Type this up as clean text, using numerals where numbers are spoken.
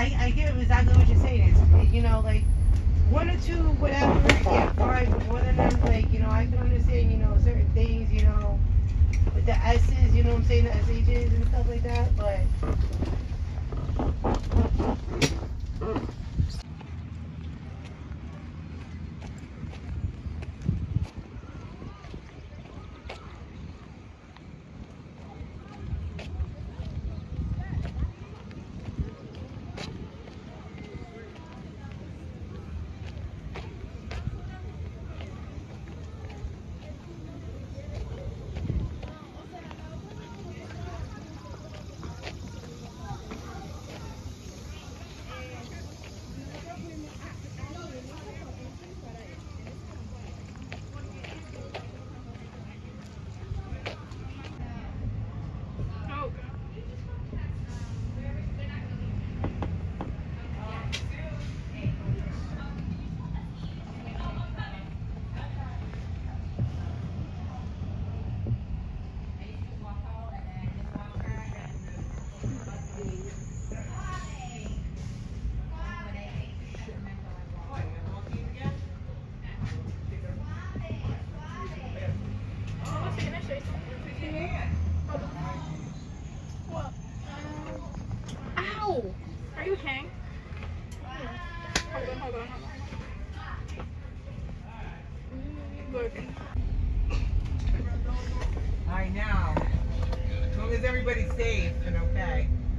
I get exactly what you're saying. It's, you know, like one or two, whatever, yeah, fine. But more than that, like, you know, I can understand, you know, certain things, you know, with the S's, you know what I'm saying, the SHs and stuff like that. But Ow! Are you okay? Hold on, hold on, hold on. Look. I know. As long as everybody's safe and okay.